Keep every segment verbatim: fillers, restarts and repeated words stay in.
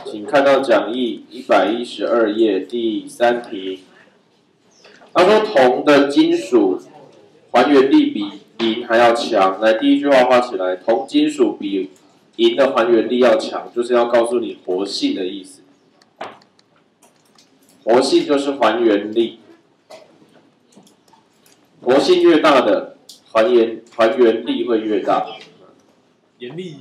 请看到讲义一百一十二页第三题。他说铜的金属还原力比银还要强。来，第一句话画起来，铜金属比银的还原力要强，就是要告诉你活性的意思。活性就是还原力，活性越大的还原还原力会越大。 严厉。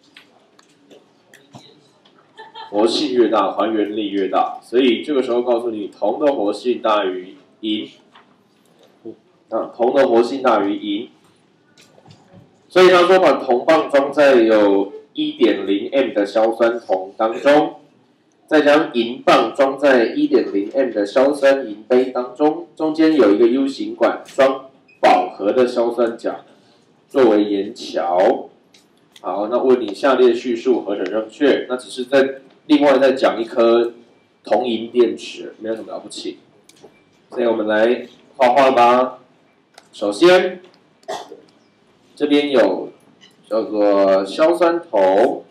活性越大，还原力越大，所以这个时候告诉你，铜的活性大于银，啊，铜的活性大于银，所以他说把铜棒装在有 一点零 M 的硝酸铜当中，再将银棒装在 一点零 M 的硝酸银杯当中，中间有一个 U 型管装饱和的硝酸钾作为盐桥。好，那问你下列叙述何者正确？那只是在另外再讲一颗铜银电池，没有什么了不起。所以我们来画画吧。首先，这边有叫做硝酸铜，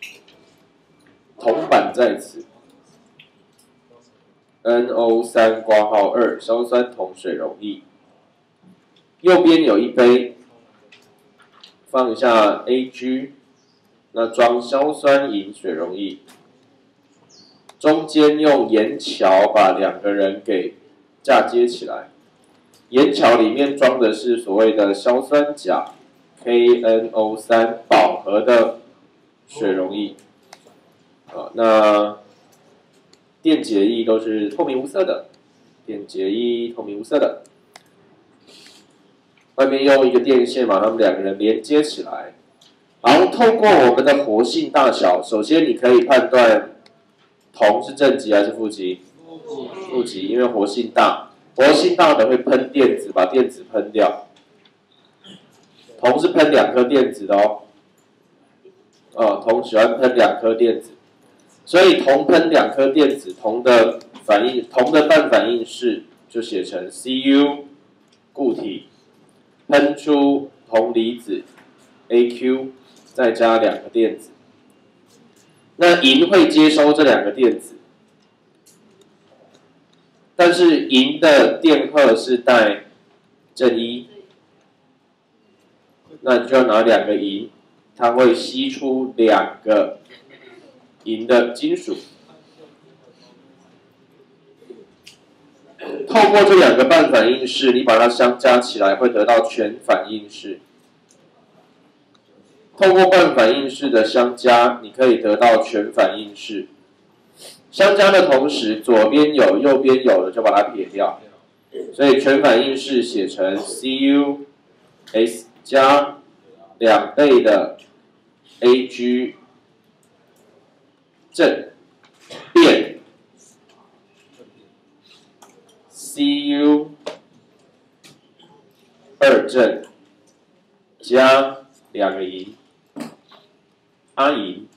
铜板在此 ，N O 三 括号二硝酸铜水溶液。右边有一杯，放一下 A G， 那装硝酸银水溶液。中间用盐桥把两个人给嫁接起来，盐桥里面装的是所谓的硝酸钾 K N O 三 饱和的水溶液，啊，那电解液都是透明无色的，电解液透明无色的，外面用一个电线把它们两个人连接起来，然后透过我们的活性大小，首先你可以判断。铜是正极还是负极？负极，因为活性大，活性大的会喷电子，把电子喷掉。铜是喷两颗电子的哦，哦，铜喜欢喷两颗电子，所以铜喷两颗电子，铜的反应，铜的半反应式就写成 C U 固体喷出铜离子 A Q， 再加两个电子。那银会接收这两个电子，但是银的电荷是带正一，那你就要拿两个银，它会析出两个银的金属。透过这两个半反应式，你把它相加起来，会得到全反应式。透过半反应式的相加，你可以得到全反应式。相加的同时，左边有，右边有的就把它撇掉，所以全反应式写成 C U S 加两倍的 A G 正变 C U 二正加两个银。阿银，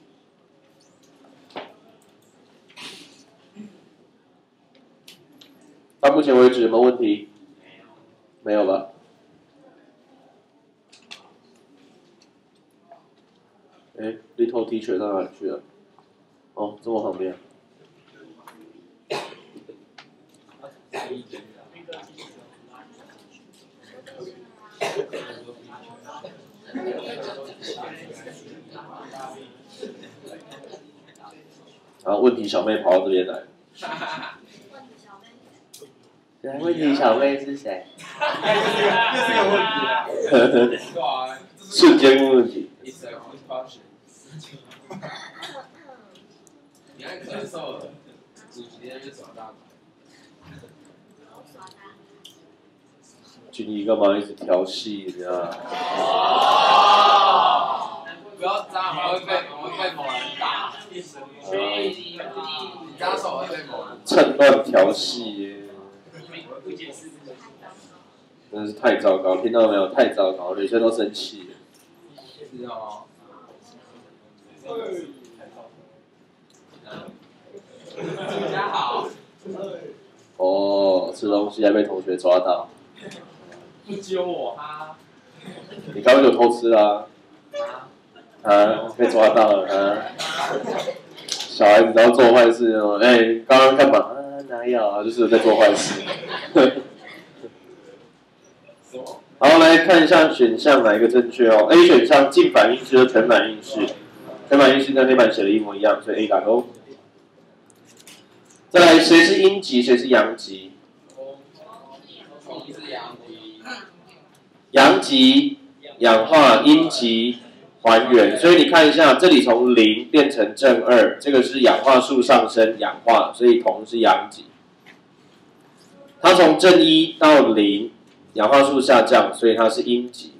到目前为止有没有问题？没有了。哎 ，Little Teacher 到哪里去了？哦，这么旁边。然后问题小妹跑到这边来。问题小妹是谁？ 又是个问题啊！ 瞬间问问题。 你爱咳嗽了，主题在那耍大。 俊怡干嘛一直调戏你啊？ 不要扎，我会被我会被某人打。你扎手会被某人。 趁乱调戏耶！真是太糟糕，听到没有？太糟糕，女生都生气了。 知道吗？大家好。 哦，吃东西还被同学抓到。 不揪我哈。 你刚刚就偷吃啦、啊？啊，被抓到了啊！ 小孩子只要做坏事哦，哎，刚刚干嘛啊？哪有啊？就是在做坏事。好，来看一下选项哪一个正确哦。A 选项近反应式和全反应式，全反应式跟黑板写的一模一样，所以 A 打勾。再来，谁是阴极，谁是阳极？阳极氧化，阴极还原。所以你看一下，这里从零变成正二，这个是氧化数上升氧化，所以铜是阳极。它从正一到零，氧化数下降，所以它是阴极。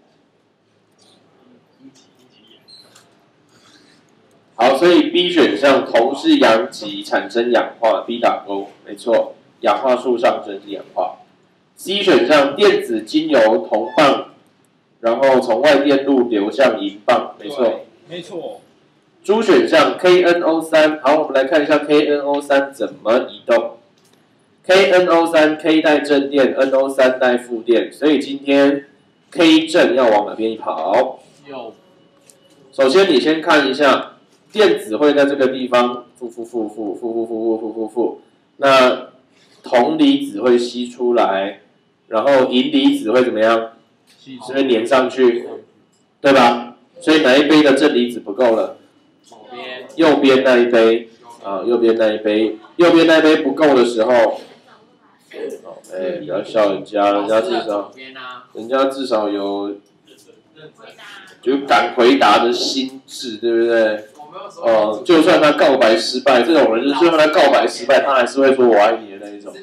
好，所以 B 选项铜是阳极，产生氧化 ，B 打勾，没错，氧化数上升是氧化。C 选项电子经由铜棒，然后从外电路流向银棒，没错， 没错。 猪选项 K N O 三，好，我们来看一下 K N O 三怎么移动。K N O 三 K 带正电 ，N O 三带负电，所以今天 K 正要往哪边跑？ 右。 首先你先看一下，电子会在这个地方负负负负负负负负负负负，那铜离子会吸出来，然后银离子会怎么样？是不是粘上去？对吧？所以哪一杯的正离子不够了？ 左边。 右边那一杯啊，右边那一杯，右边那一杯不够的时候。哎、欸，不要笑人家，人家至少，人家至少有，就敢回答的心智，对不对？哦、呃，就算他告白失败，这种人就是，就算他告白失败，他还是会说我爱你的那一种。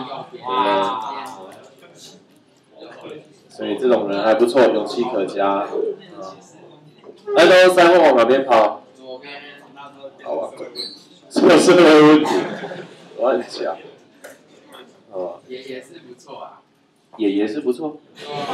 对，所以这种人还不错，勇气可嘉。N O 三会往哪边跑？ 左边。 好吧，这是个问题，乱讲。哦， 也也是不错啊， 也也是不错。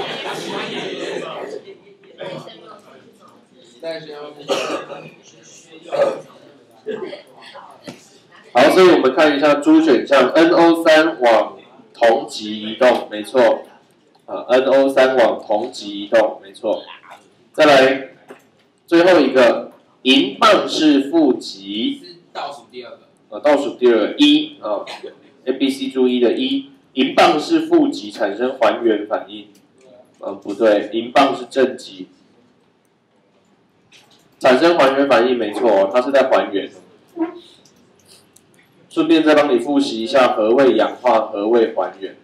好，所以我们看一下猪选项 ，N O 三往铜极移动，没错。啊 ，N O 三往铜极移动，没错。再来，最后一个，银棒是负极。 是倒数第二个。 啊，倒数第二个一啊。A、B、C 注一的一，银棒是负极，产生还原反应。嗯，不对，银棒是正极，产生还原反应没错，它是在还原。顺便再帮你复习一下何谓氧化，何谓还原。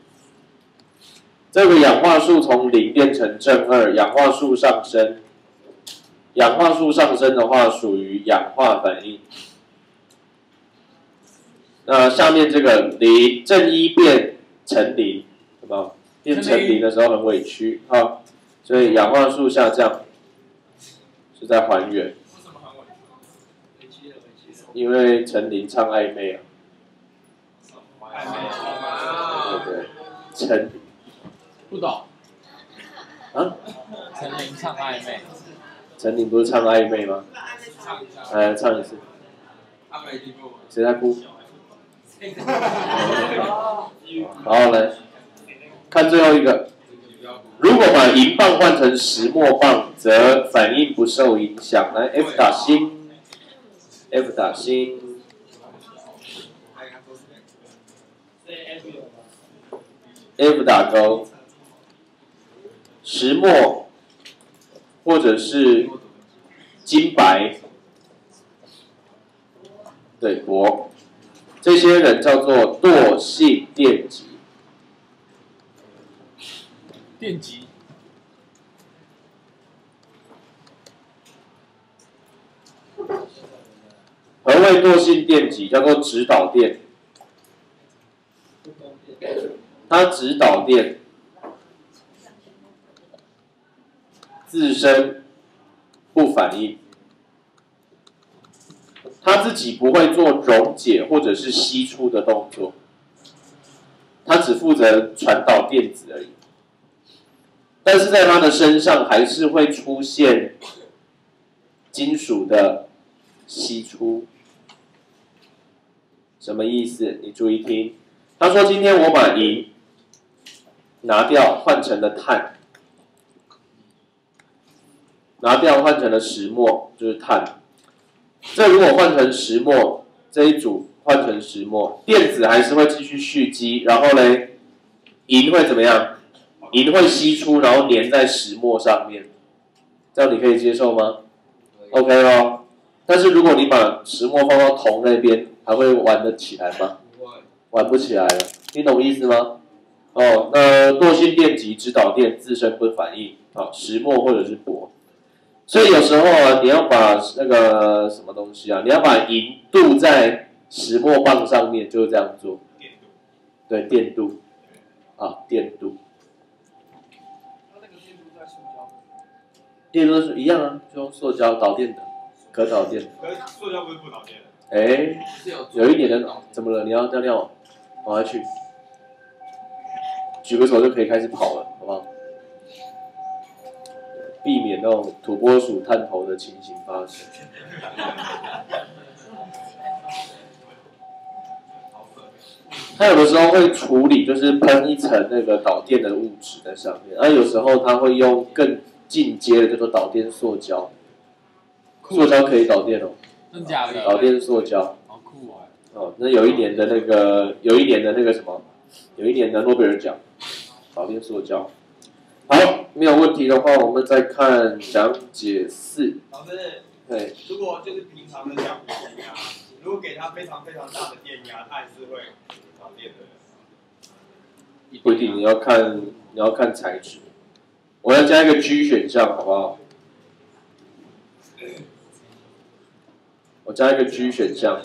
这个氧化数从零变成正二，氧化数上升。氧化数上升的话，属于氧化反应。那下面这个零正一变成零，有没有？变成零的时候很委屈啊，所以氧化数下降是在还原。因为成零唱暧昧啊。对对，成。 不懂。 啊？ 成零唱暧昧。 成零不是唱暧昧吗？来唱一次。谁在哭？好，来看最后一个。如果把银棒换成石墨棒，则反应不受影响。来 ，F 打星 ，F 打星 ，F 打勾。石墨或者是金白，对铂。这些人叫做惰性电极。 电极。 何谓惰性电极？叫做直导电。它直导电自身不反应。它自己不会做溶解或者是析出的动作，它只负责传导电子而已。但是在它的身上还是会出现金属的析出。什么意思？你注意听。他说：“今天我把银拿掉，换成了碳；拿掉换成了石墨，就是碳。 这如果换成石墨，这一组换成石墨，电子还是会继续蓄积，然后嘞，银会怎么样？银会析出，然后粘在石墨上面，这样你可以接受吗 ？OK 哦。但是如果你把石墨放到铜那边，还会玩得起来吗？玩不起来了，你懂意思吗？哦，那弱性电极只导电，自身不反应，好，石墨或者是铂。所以有时候啊，你要把那个什么东西啊，你要把银镀在石墨棒上面，就是这样做。对，电镀，啊，电镀。电镀是一样啊，就用塑胶导电的，可导电的。 可是塑胶不是不导电的。 哎，有一点的，怎么了？你要尿尿？跑下去，举个手就可以开始跑了，好不好？避免那种土拨鼠探头的情形发生。它有的时候会处理，就是喷一层那个导电的物质在上面，而、啊、有时候它会用更进阶的叫做导电塑胶。塑胶可以导电哦。 真假的？ 导电塑胶。 好酷哦！ 哦，那有一年的那个，有一年的那个什么，有一年的诺贝尔奖，导电塑胶。好，没有问题的话，我们再看讲解四。 老师， 对， 如果就是平常的橡皮筋啊，如果给它非常非常大的电压，它还是会导电的。 不一定，你要看你要看材质。我要加一个 G 选项，好不好？我加一个 G 选项。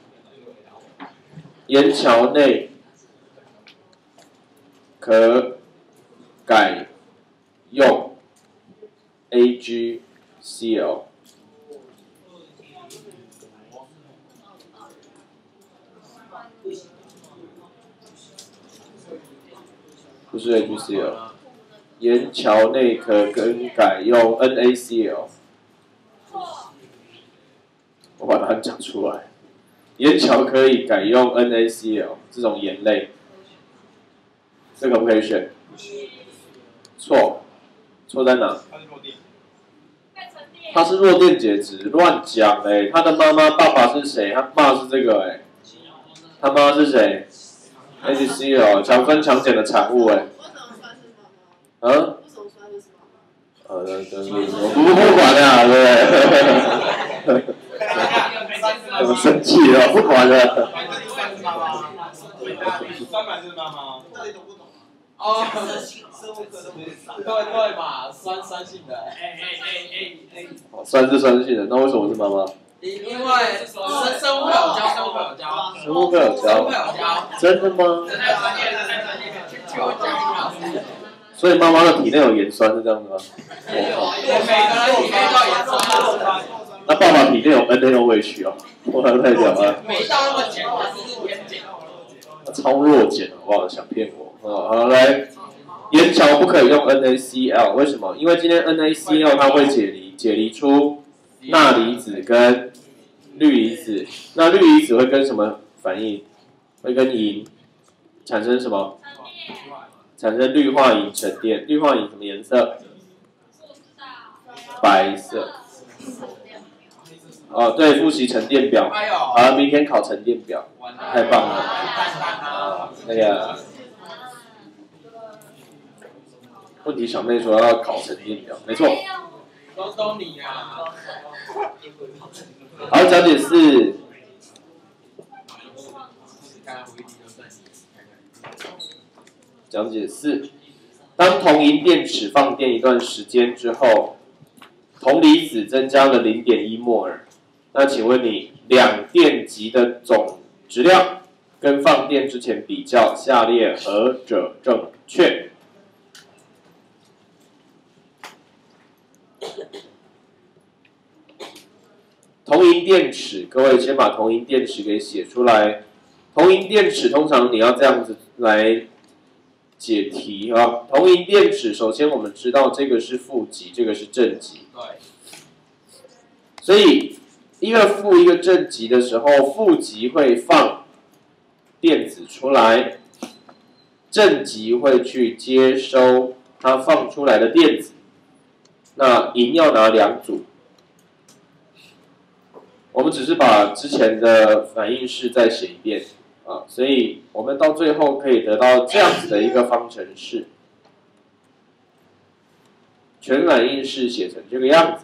岩桥内可改用 A G C L。不是 A G C L， 岩桥内可更改用 N A C L。我把它讲出来，岩桥可以改用 N A C L 这种盐类，这可不可以选？错，错在哪？它是弱电解质，乱讲哎！他的妈妈、爸爸是谁？他爸是这个哎，他妈是谁 ？A G C L 强酸强碱的产物哎。啊？呃，对对，我不不管了，对不对？我生气了，不管了。 酸板是妈妈。 哦，对对嘛，酸酸性的，哎哎哎哎哎。 酸是酸性的，那为什么是妈妈？ 因因为生生物课有教，生物课有教， 生物课有教， 生物课有教。 真的吗？ 真的专业，真的专业，去我讲一老师。 所以妈妈的体内有盐酸是这样子吗？ 没有，每个人体内都有盐酸。 那爸爸体内有 N A O H 哦，我太屌了。 没到那么碱，只是偏碱。 超弱碱，好不好？想骗我？哦，好来，岩桥不可以用 N A C L， 为什么？因为今天 N A C L 它会解离，解离出钠离子跟氯离子。那氯离子会跟什么反应？会跟银产生什么？产生氯化银沉淀。氯化银什么颜色？白色。哦，对，复习沉淀表。好，明天考沉淀表，太棒了。啊，那个问题小妹说要考沉淀表，没错。 都都你啊。 好，讲解四。讲解四，当铜银电池放电一段时间之后，铜离子增加了 零点一 摩尔。那请问你两电极的总质量跟放电之前比较，下列何者正确？铜银电池，各位先把铜银电池给写出来。铜银电池通常你要这样子来解题啊。铜银电池，首先我们知道这个是负极，这个是正极。 对。 所以一个负一个正极的时候，负极会放电子出来，正极会去接收它放出来的电子。那银要拿两组。 我们只是把之前的反应式再写一遍啊，所以我们到最后可以得到这样子的一个方程式，全反应式写成这个样子。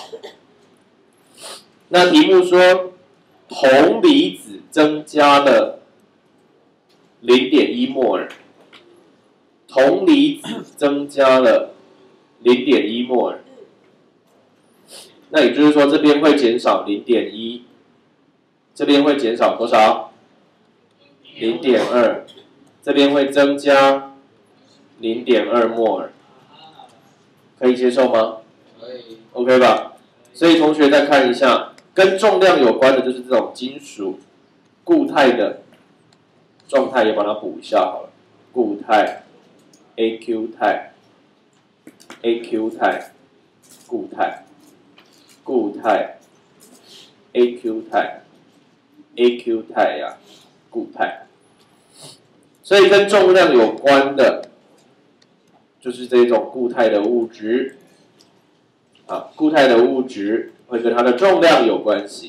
那题目说，铜离子增加了 零点一 摩尔，铜离子增加了 零点一 摩尔。那也就是说，这边会减少 零点一， 这边会减少多少 ？零点二， 这边会增加 零点二 摩尔，可以接受吗？ 可以。 OK 吧？所以同学再看一下，跟重量有关的就是这种金属固态的状态，也把它补一下好了。固态 A Q 态 A Q 态固态。固态 A Q 态 A Q 态呀，固态，所以跟重量有关的，就是这种固态的物质，啊，固态的物质会跟它的重量有关系，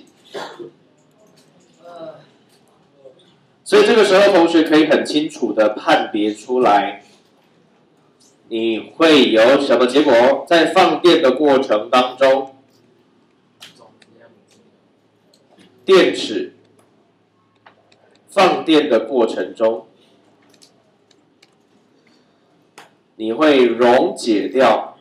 所以这个时候同学可以很清楚的判别出来，你会有什么结果？在放电的过程当中。电池放电的过程中，你会溶解掉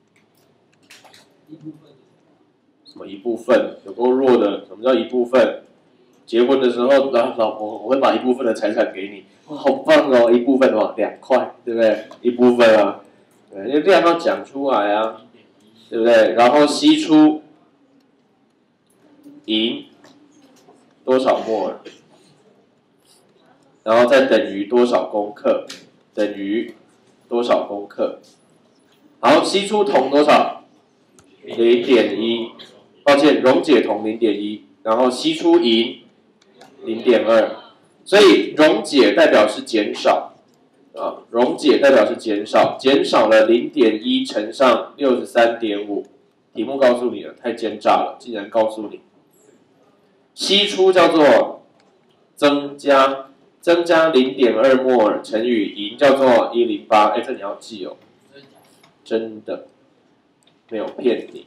什么一部分？有够弱的，什么叫一部分？结婚的时候，老老婆我会把一部分的财产给你，哇，好棒哦！一部分哦，两块，对不对？一部分啊，对，因为量要讲出来啊，对不对？然后析出银。多少摩尔，然后再等于多少公克，等于多少公克。好，析出铜多少？ 零点一， 抱歉，溶解铜 零点一， 然后析出银 零点二， 所以溶解代表是减少，啊，溶解代表是减少，减少了 零点一 乘上 六十三点五， 题目告诉你了，太奸诈了，竟然告诉你。析出叫做增加，增加 零点二 摩尔乘以银叫做一百零八，哎，这你要记哦，真的没有骗你。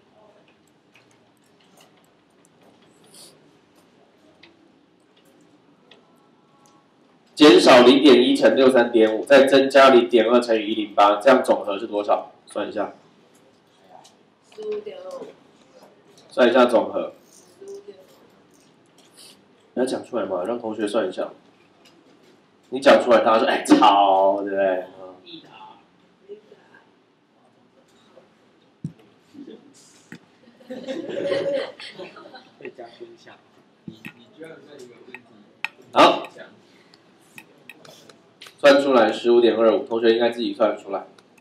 减少 零点一 乘六十三点五，再增加 零点二 乘以一百零八，这样总和是多少？算一下。十五点二五。算一下总和。你要讲出来嘛，让同学算一下。你讲出来，大家说：“哎，超，对不对？” 可以加分享。你你觉得这一个问题？ 好，算出来 十五点二五， 同学应该自己算得出来。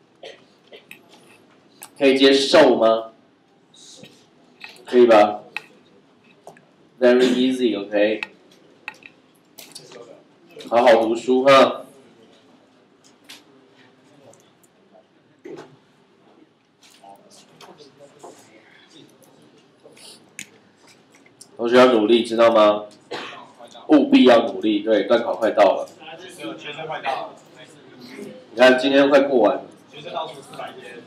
可以接受吗？可以吧？ Very easy, OK。好好读书哈。同学要努力，知道吗？务必要努力。对，段考快到了。 学生快到了。 你看，今天快过完了。 学生倒数四百天。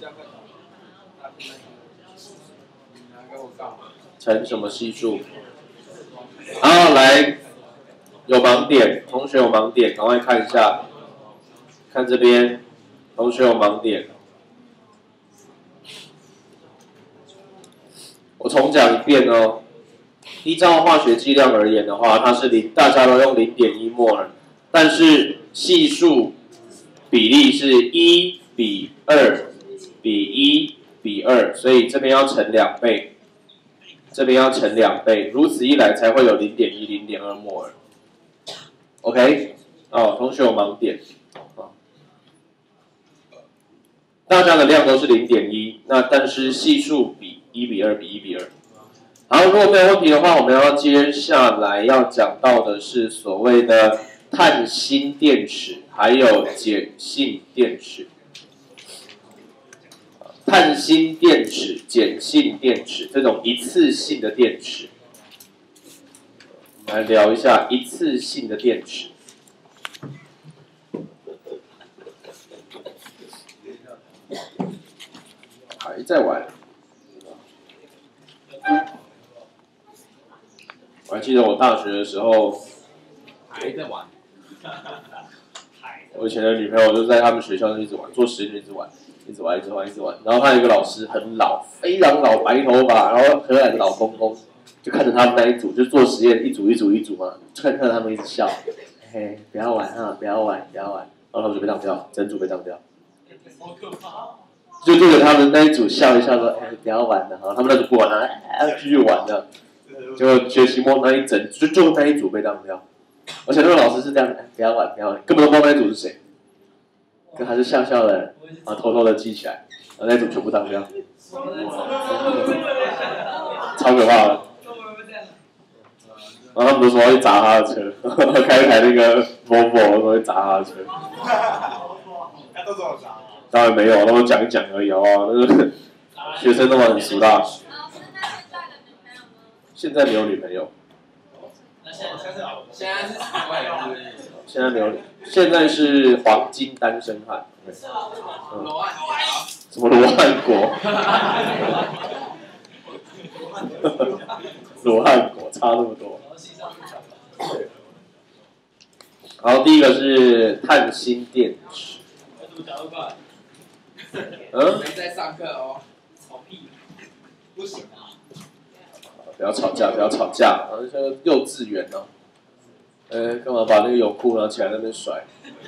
乘什么系数？好，来，有盲点，同学有盲点，赶快看一下，看这边，同学有盲点。我重讲一遍哦。依照化学剂量而言的话，它是零，大家都用 零点一 摩尔，但是系数比例是一比二比一比二，所以这边要乘两倍。这边要乘两倍，如此一来才会有 零点一、零点二 摩尔。OK， 哦，同学有盲点，哦，大家的量都是 零点一， 那但是系数比一比二比一比二。好，如果没有问题的话，我们要接下来要讲到的是所谓的碳锌电池，还有碱性电池。碳锌电池、碱性电池这种一次性的电池， 来聊一下一次性的电池。还在玩。我还记得我大学的时候， 还在玩。 我以前的女朋友就在他们学校就一直玩，做实验就一直玩，一直玩，一直玩，一直玩。然后他有一个老师很老，非常老，白头发，然后很矮的老公公，就看着他们那一组就做实验，一组一组一组嘛，就看看着他们一直笑，嘿，不要玩哈，不要玩，不要玩，然后他们就被当掉，整组被当掉。 好可怕！ 就对着他们那一组笑一笑说，哎，不要玩了哈，他们那组不玩了，哎，继续玩了。结果学期末那一整就就那一组被当掉，而且那个老师是这样，哎，不要玩，不要玩，根本都不知道那一组是谁，可还是笑笑的，然后偷偷的记起来，然后那一组全部当掉，超可怕的。然后他们都说要去砸他的车，开一台那个 Volvo 说去砸他的车。 他都这么砸？ 当然没有，那我讲一讲而已，好不好？那个学生都很俗辣。现在没有女朋友。 现在是什么？ 现在没有，现在是黄金单身汉。嗯、什么罗汉果？罗汉果差那么多。然后第一个是碳芯电池。嗯？ 没在上课哦。 吵屁！不行啊！ 不要吵架，不要吵架，然后像幼稚园哦。呃，干嘛把那个泳裤拿起来那边甩？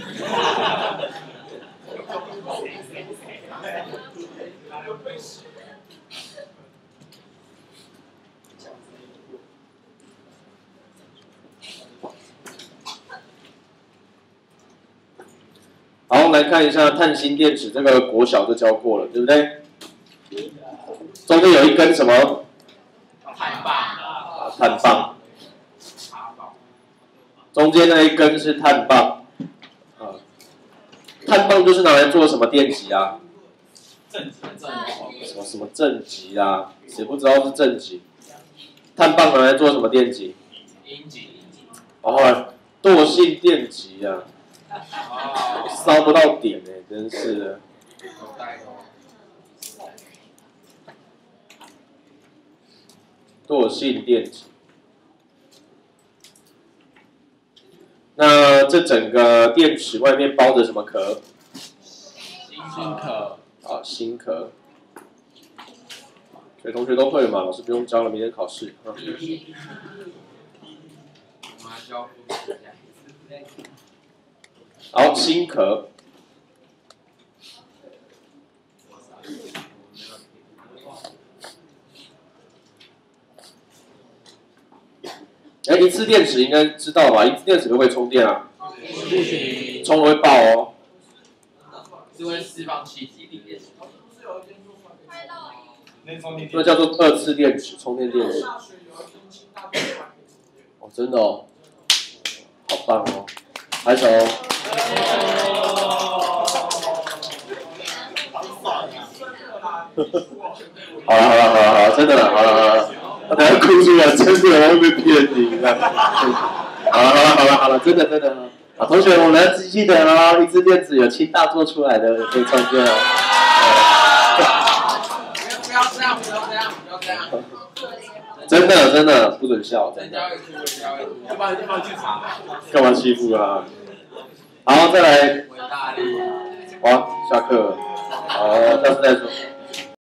好，来看一下碳芯电池，这个国小就教过了，对不对？中间有一根什么？ 碳棒。 啊，碳棒。中间那一根是碳棒。啊，碳棒就是拿来做什么电极啊？ 正极， 什么什么正极啊？谁不知道是正极？碳棒拿来做什么电极？ 阴极。 哦，惰性电极啊。烧不到点哎、欸，真是的。惰性电极。那这整个电池外面包着什么壳？ 芯壳。 啊，芯壳。所以同学都会嘛，老师不用教了，明天考试。啊、好，芯壳。哎，一次电池应该知道吧？一次电池可不可以充电啊？ 不行， 充了会爆哦。 是会释放气体的电池。 那叫做二次电池，充电电池。哦，真的哦，好棒哦，拍手哦。好了好了好了好了，真的了，好了好了，我等下哭出来，真的我会被骗你的。好了好了好了好了，真的真的。好，同学，我们要记得哦，一次电池有氢大做出来的可以充电哦。 不要这样，不要这样，不要这样。 真的真的不准笑，真的。 要不然要不然去查。 干嘛欺负啊？好，再来。 伟大力。 好，下课了。好，下次再说。